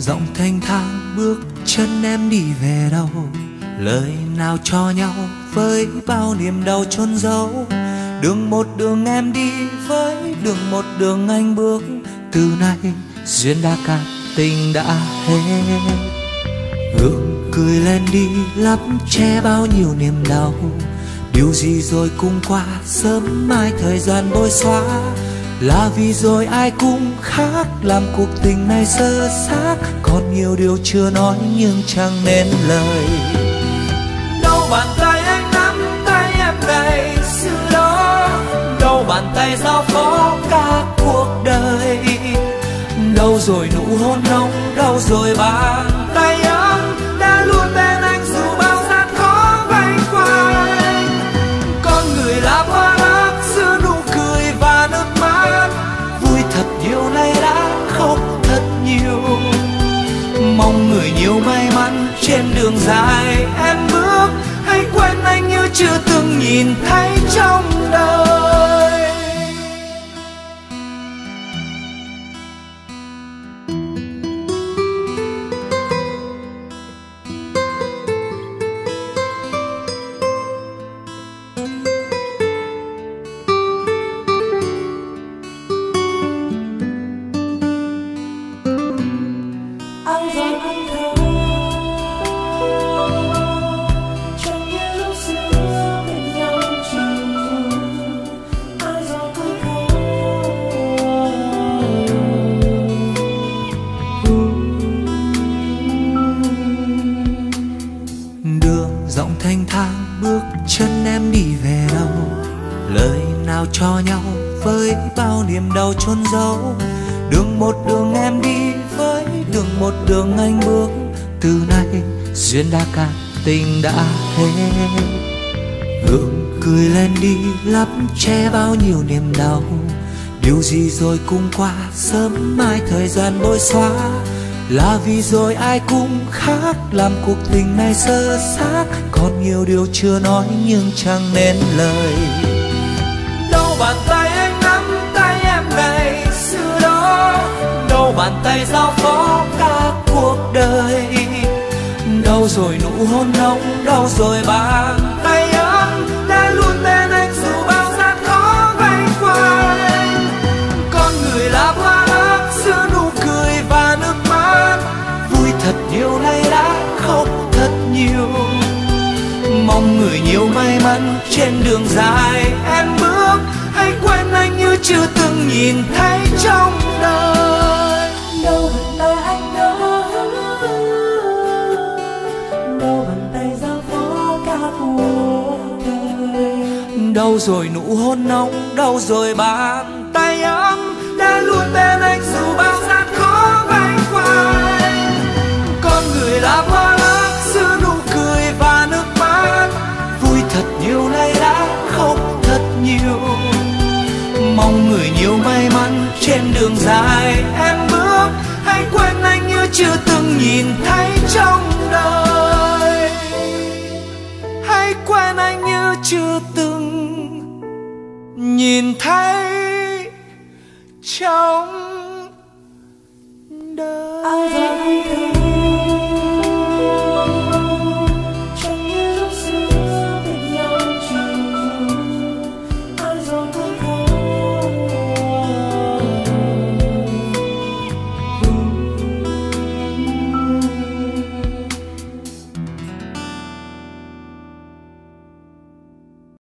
Giọng thanh thang bước chân em đi về đâu, lời nào cho nhau với bao niềm đau chôn giấu. Đường một đường em đi với đường một đường anh bước, từ nay duyên đã cạn tình đã hết. Gượng cười lên đi lấp che bao nhiêu niềm đau, điều gì rồi cũng qua sớm mai thời gian bôi xóa. Là vì rồi ai cũng khác, làm cuộc tình này sơ xác. Còn nhiều điều chưa nói nhưng chẳng nên lời. Đâu bàn tay anh nắm tay em ngày xưa đó, đâu bàn tay giao phó cả cuộc đời. Đâu rồi nụ hôn nồng, đâu rồi bàn tay ấm đã luôn bên anh dù bao gian khó vây quanh. Con người là hoa ấp giữa nụ cười và nước mắt, vui thật nhiều nay đã khóc thật nhiều. Mong người nhiều may mắn trên đường dài em bước, hãy quên anh như chưa từng nhìn thấy trong đời. Giọng thanh thang bước chân em đi về đâu, lời nào cho nhau với bao niềm đau chôn giấu. Đường một đường em đi với đường một đường anh bước, từ nay duyên đã cạn tình đã hết. Gượng cười lên đi lấp che bao nhiêu niềm đau, điều gì rồi cũng qua sớm mai thời gian bôi xóa. Là vì rồi ai cũng khác, làm cuộc tình này sơ xác. Còn nhiều điều chưa nói nhưng chẳng nên lời. Đâu bàn tay anh nắm tay em ngày xưa đó, đâu bàn tay giao phó cả cuộc đời. Đâu rồi nụ hôn nồng, đâu rồi bàn tay ấm đã luôn bên anh dù bao gian khó vây quanh. Con người là hoa ấp giữa nụ cười và nước mắt, vui thật nhiều nay đã khóc thật nhiều. Mong người nhiều may mắn trên đường dài em bước, hãy quên anh như chưa từng nhìn thấy trong đời. Đâu bàn tay anh đó, đâu bàn tay giao phó cả cuộc đời. Đâu rồi nụ hôn nồng, đâu rồi bàn tay ấm đã luôn bên anh dù bao gian khó vây quanh. Con người là hoa ấp giữa nụ cười và nước mắt, vui thật nhiều nay đã khóc thật nhiều. Mong người nhiều may mắn trên đường dài em bước, hãy quên anh như chưa từng nhìn thấy trong đời. Hãy quên anh như chưa từng nhìn thấy trong